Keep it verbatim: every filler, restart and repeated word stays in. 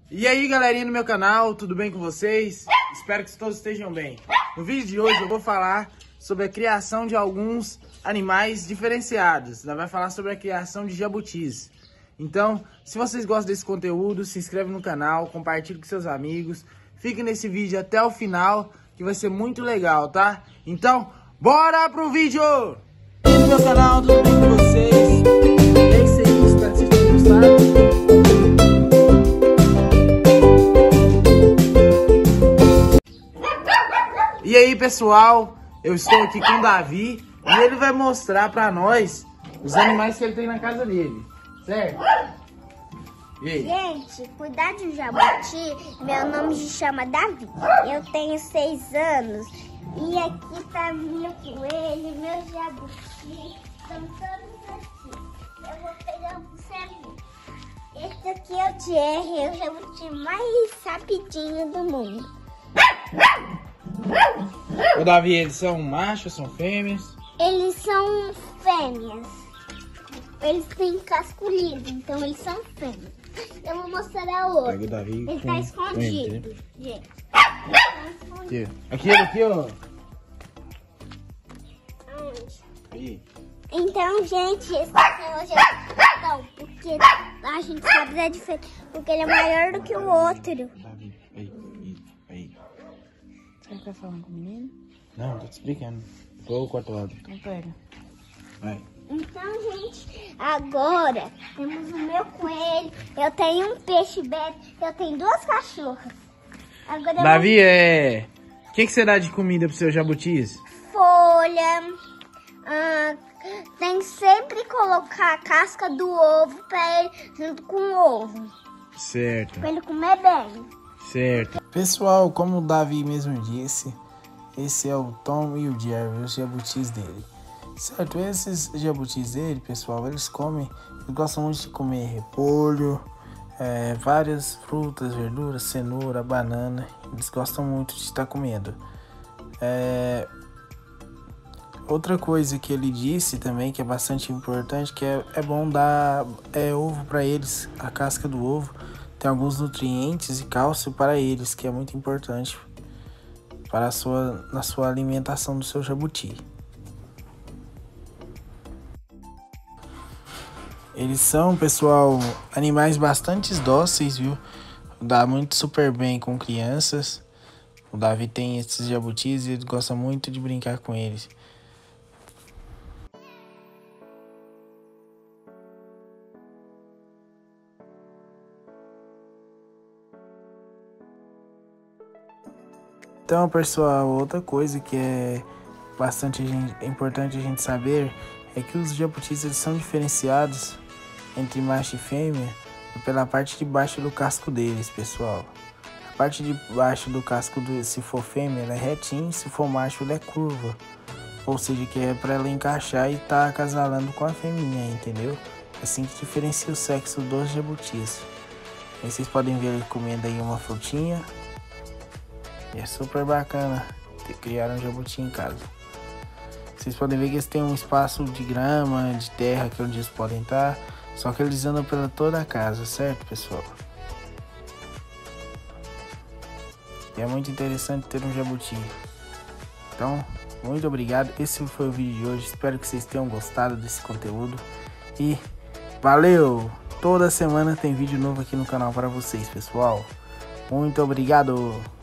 E aí, galerinha do meu canal, tudo bem com vocês? Espero que todos estejam bem. No vídeo de hoje eu vou falar sobre a criação de alguns animais diferenciados. Nós vamos falar sobre a criação de jabutis. Então, se vocês gostam desse conteúdo, se inscreve no canal, compartilhe com seus amigos. Fique nesse vídeo até o final, que vai ser muito legal, tá? Então, bora pro vídeo! E no meu canal, tudo bem com vocês? É isso aí, espero que vocês tenham gostado. E aí, pessoal, eu estou aqui com o Davi e ele vai mostrar pra nós os animais que ele tem na casa dele, certo? E aí? Gente, cuidar de um jabuti, meu nome se chama Davi, eu tenho seis anos e aqui tá meu coelho, meu jabuti, estão todos aqui. Eu vou pegar um pra você ver. Esse aqui é o Thierry, é o jabuti mais rapidinho do mundo. O Davi, eles são machos, são fêmeas? Eles são fêmeas. Eles têm casco liso, então eles são fêmeas. Eu vou mostrar o outro. Pega o Davi. Ele com... tá escondido, com ele, gente. Tá escondido. Aqui, aqui, ó. Aonde? Aí. Então, gente, esse aqui é o jabutão, porque a gente sabe da diferença, porque ele é maior do que o outro. Davi, aí, aí, aí. Você quer falar com o menino? Não, tô te explicando. Tô com o outro lado. Então pega. Vai. Então, gente, agora temos o meu coelho, eu tenho um peixe bebê, eu tenho duas cachorras. Agora eu Davi, é... O que, que você dá de comida pro seu jabutis? vou... folha, ah, tem que sempre colocar a casca do ovo pra ele junto com o ovo, Certo, pra ele comer bem. certo. Pessoal, como o Davi mesmo disse, esse é o Tom e o Jerry, os jabutis dele. Certo, esses jabutis dele, pessoal, eles comem, eles gostam muito de comer repolho, é, várias frutas, verduras, cenoura, banana. Eles gostam muito de estar comendo. É, outra coisa que ele disse também, que é bastante importante, que é, é bom dar é, ovo para eles, a casca do ovo. Tem alguns nutrientes e cálcio para eles, que é muito importante para a sua, na sua alimentação do seu jabuti. Eles são, pessoal, animais bastante dóceis, viu? Dá muito super bem com crianças. O Davi tem esses jabutis e ele gosta muito de brincar com eles. Então, pessoal, outra coisa que é bastante importante a gente saber é que os jabutis eles são diferenciados entre macho e fêmea pela parte de baixo do casco deles, pessoal. A parte de baixo do casco, do, se for fêmea, ela é retinha, se for macho, ela é curva. Ou seja, que é para ela encaixar e tá acasalando com a fêmea, entendeu? É assim que diferencia o sexo dos jabutis. Aí vocês podem ver ele comendo aí uma frutinha. E é super bacana ter criado um jabuti em casa. Vocês podem ver que eles têm um espaço de grama, de terra, que é onde eles podem estar. Só que eles andam pela toda a casa, certo, pessoal? E é muito interessante ter um jabuti. Então, muito obrigado. Esse foi o vídeo de hoje. Espero que vocês tenham gostado desse conteúdo. E valeu! Toda semana tem vídeo novo aqui no canal para vocês, pessoal. Muito obrigado!